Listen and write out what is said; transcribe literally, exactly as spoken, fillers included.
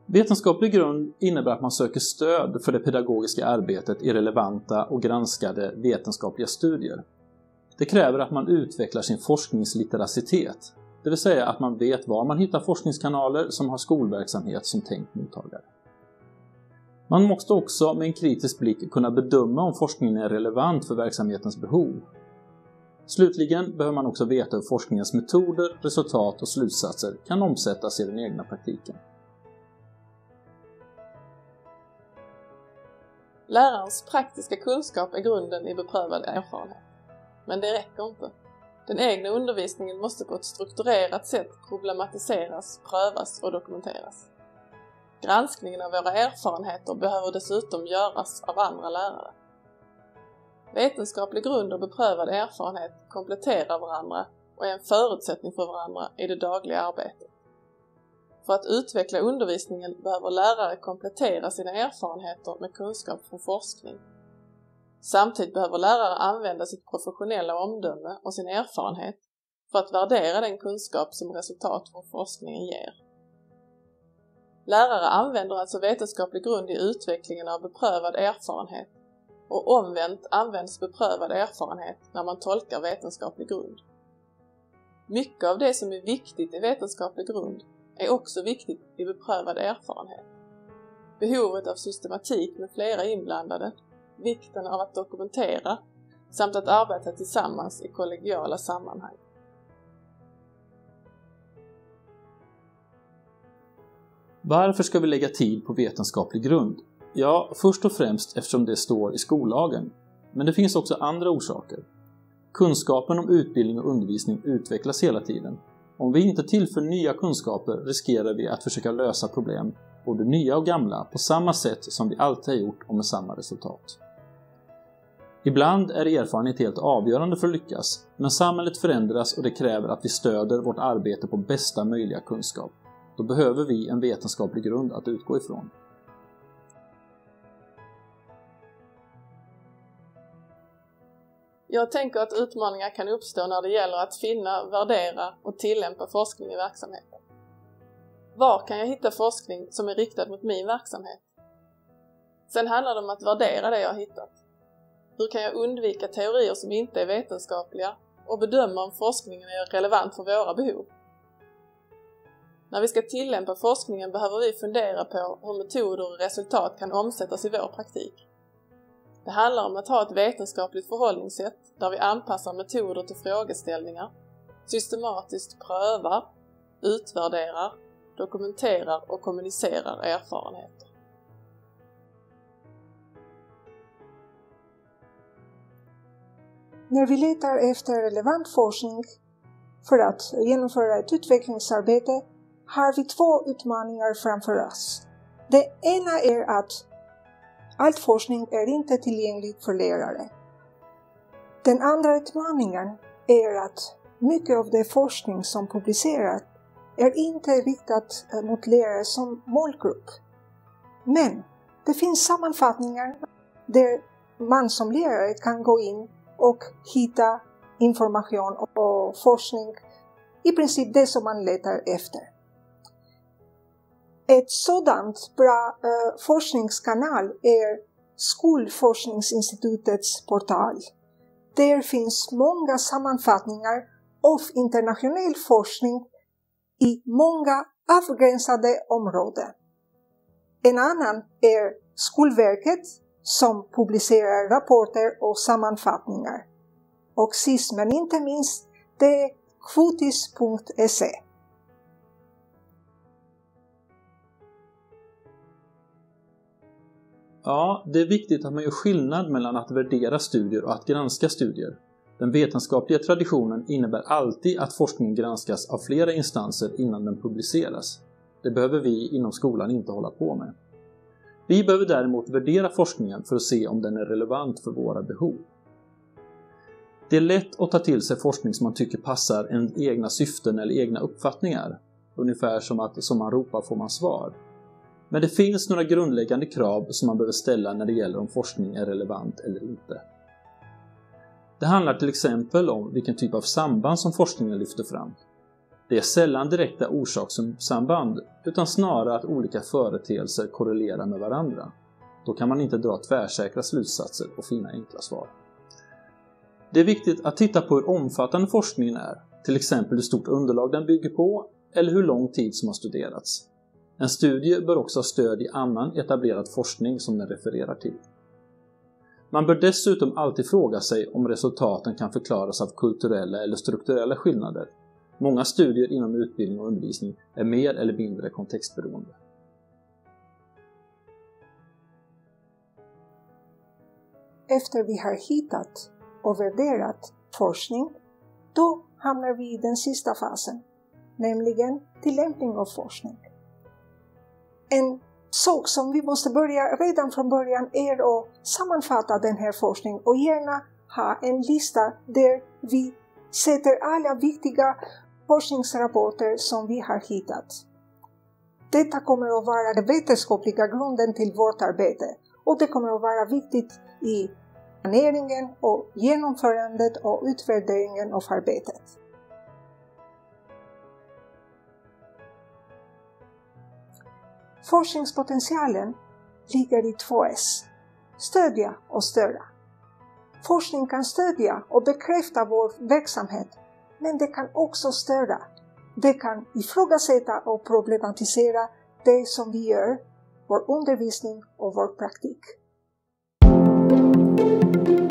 Vetenskaplig grund innebär att man söker stöd för det pedagogiska arbetet i relevanta och granskade vetenskapliga studier. Det kräver att man utvecklar sin forskningslitteracitet, det vill säga att man vet var man hittar forskningskanaler som har skolverksamhet som tänkt mottagare. Man måste också med en kritisk blick kunna bedöma om forskningen är relevant för verksamhetens behov. Slutligen behöver man också veta hur forskningens metoder, resultat och slutsatser kan omsättas i den egna praktiken. Lärarens praktiska kunskap är grunden i beprövad erfarenhet. Men det räcker inte. Den egna undervisningen måste på ett strukturerat sätt problematiseras, prövas och dokumenteras. Granskningen av våra erfarenheter behöver dessutom göras av andra lärare. Vetenskaplig grund och beprövad erfarenhet kompletterar varandra och är en förutsättning för varandra i det dagliga arbetet. För att utveckla undervisningen behöver lärare komplettera sina erfarenheter med kunskap från forskning. Samtidigt behöver lärare använda sitt professionella omdöme och sin erfarenhet för att värdera den kunskap som resultat från forskningen ger. Lärare använder alltså vetenskaplig grund i utvecklingen av beprövad erfarenhet och omvänt används beprövad erfarenhet när man tolkar vetenskaplig grund. Mycket av det som är viktigt i vetenskaplig grund är också viktigt i beprövad erfarenhet. Behovet av systematik med flera inblandade, vikten av att dokumentera samt att arbeta tillsammans i kollegiala sammanhang. Varför ska vi lägga tid på vetenskaplig grund? Ja, först och främst eftersom det står i skollagen. Men det finns också andra orsaker. Kunskapen om utbildning och undervisning utvecklas hela tiden. Om vi inte tillför nya kunskaper riskerar vi att försöka lösa problem, både nya och gamla, på samma sätt som vi alltid har gjort och med samma resultat. Ibland är erfarenhet helt avgörande för att lyckas, men samhället förändras och det kräver att vi stöder vårt arbete på bästa möjliga kunskap. Då behöver vi en vetenskaplig grund att utgå ifrån. Jag tänker att utmaningar kan uppstå när det gäller att finna, värdera och tillämpa forskning i verksamheten. Var kan jag hitta forskning som är riktad mot min verksamhet? Sen handlar det om att värdera det jag har hittat. Hur kan jag undvika teorier som inte är vetenskapliga och bedöma om forskningen är relevant för våra behov? När vi ska tillämpa forskningen behöver vi fundera på hur metoder och resultat kan omsättas i vår praktik. Det handlar om att ha ett vetenskapligt förhållningssätt där vi anpassar metoder till frågeställningar, systematiskt prövar, utvärderar, dokumenterar och kommunicerar erfarenheter. När vi letar efter relevant forskning för att genomföra ett utvecklingsarbete har vi två utmaningar framför oss. Det ena är att all forskning är inte tillgänglig för lärare. Den andra utmaningen är att mycket av den forskning som publiceras är inte riktat mot lärare som målgrupp. Men det finns sammanfattningar där man som lärare kan gå in och hitta information och forskning, i princip det som man letar efter. Ett sådant bra uh, forskningskanal är Skolforskningsinstitutets portal. Där finns många sammanfattningar av internationell forskning i många avgränsade områden. En annan är Skolverket som publicerar rapporter och sammanfattningar. Och sist men inte minst, det är kvotis punkt se. Ja, det är viktigt att man gör skillnad mellan att värdera studier och att granska studier. Den vetenskapliga traditionen innebär alltid att forskningen granskas av flera instanser innan den publiceras. Det behöver vi inom skolan inte hålla på med. Vi behöver däremot värdera forskningen för att se om den är relevant för våra behov. Det är lätt att ta till sig forskning som man tycker passar en egna syften eller egna uppfattningar. Ungefär som att som man ropar får man svar. Men det finns några grundläggande krav som man behöver ställa när det gäller om forskning är relevant eller inte. Det handlar till exempel om vilken typ av samband som forskningen lyfter fram. Det är sällan direkta orsakssamband, utan snarare att olika företeelser korrelerar med varandra. Då kan man inte dra tvärsäkra slutsatser och finna enkla svar. Det är viktigt att titta på hur omfattande forskningen är, till exempel hur stort underlag den bygger på eller hur lång tid som har studerats. En studie bör också ha stöd i annan etablerad forskning som den refererar till. Man bör dessutom alltid fråga sig om resultaten kan förklaras av kulturella eller strukturella skillnader. Många studier inom utbildning och undervisning är mer eller mindre kontextberoende. Efter vi har hittat och värderat forskning, då hamnar vi i den sista fasen, nämligen tillämpning av forskning. En sak som vi måste börja redan från början är att sammanfatta den här forskningen och gärna ha en lista där vi sätter alla viktiga forskningsrapporter som vi har hittat. Detta kommer att vara den vetenskapliga grunden till vårt arbete och det kommer att vara viktigt i planeringen och genomförandet och utvärderingen av arbetet. Forskningspotentialen ligger i två S. Stödja och störa. Forskning kan stödja och bekräfta vår verksamhet, men det kan också störa. Det kan ifrågasätta och problematisera det som vi gör, vår undervisning och vår praktik.